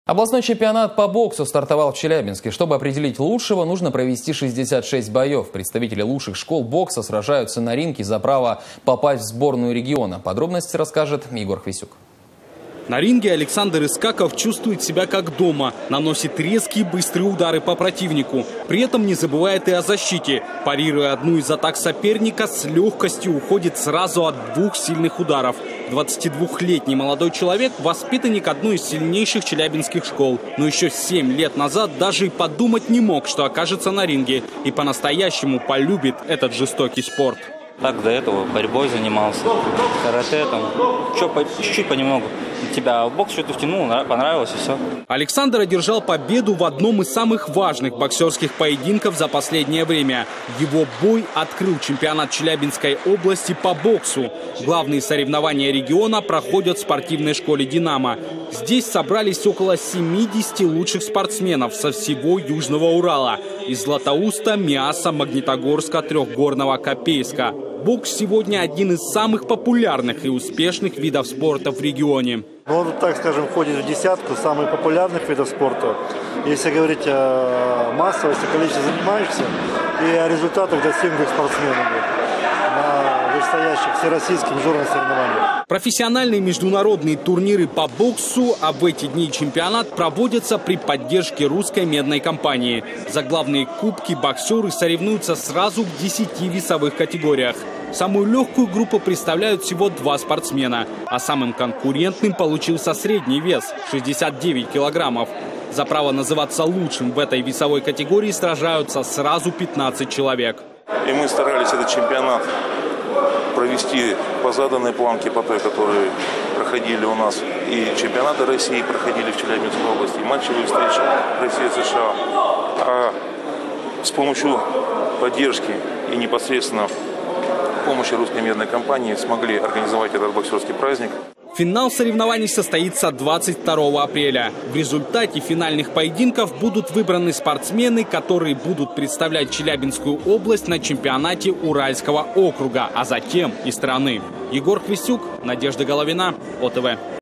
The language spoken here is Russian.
Областной чемпионат по боксу стартовал в Челябинске. Чтобы определить лучшего, нужно провести 66 боев. Представители лучших школ бокса сражаются на ринге за право попасть в сборную региона. Подробности расскажет Егор Хвисюк. На ринге Александр Искаков чувствует себя как дома, наносит резкие быстрые удары по противнику. При этом не забывает и о защите. Парируя одну из атак соперника, с легкостью уходит сразу от двух сильных ударов. 22-летний молодой человек – воспитанник одной из сильнейших челябинских школ. Но еще 7 лет назад даже и подумать не мог, что окажется на ринге и по-настоящему полюбит этот жестокий спорт. Так до этого борьбой занимался, карате там, чуть-чуть понемногу. Тебя в бокс что-то втянул, понравилось и все. Александр одержал победу в одном из самых важных боксерских поединков за последнее время. Его бой открыл чемпионат Челябинской области по боксу. Главные соревнования региона проходят в спортивной школе «Динамо». Здесь собрались около 70 лучших спортсменов со всего Южного Урала. Из Златоуста, Миаса, Магнитогорска, Трехгорного, Копейска. Бокс сегодня один из самых популярных и успешных видов спорта в регионе. Он, так скажем, входит в десятку самых популярных видов спорта. Если говорить о массовости, количестве занимающихся и о результатах достигнутых спортсменами на вышестоящих всероссийских международных соревнованиях. Профессиональные международные турниры по боксу, а в эти дни чемпионат проводятся при поддержке русской медной компании. За главные кубки боксеры соревнуются сразу в 10 весовых категориях. Самую легкую группу представляют всего 2 спортсмена, а самым конкурентным получился средний вес – 69 килограммов. За право называться лучшим в этой весовой категории сражаются сразу 15 человек. И мы старались этот чемпионат провести по заданной планке, по той, которые проходили у нас. И чемпионаты России проходили в Челябинской области, и матчевые встречи Россия-США. А с помощью поддержки и непосредственно помощи русской медной компании смогли организовать этот боксерский праздник. Финал соревнований состоится 22 апреля. В результате финальных поединков будут выбраны спортсмены, которые будут представлять Челябинскую область на чемпионате Уральского округа, а затем и страны. Егор Хвисюк, Надежда Головина, ОТВ.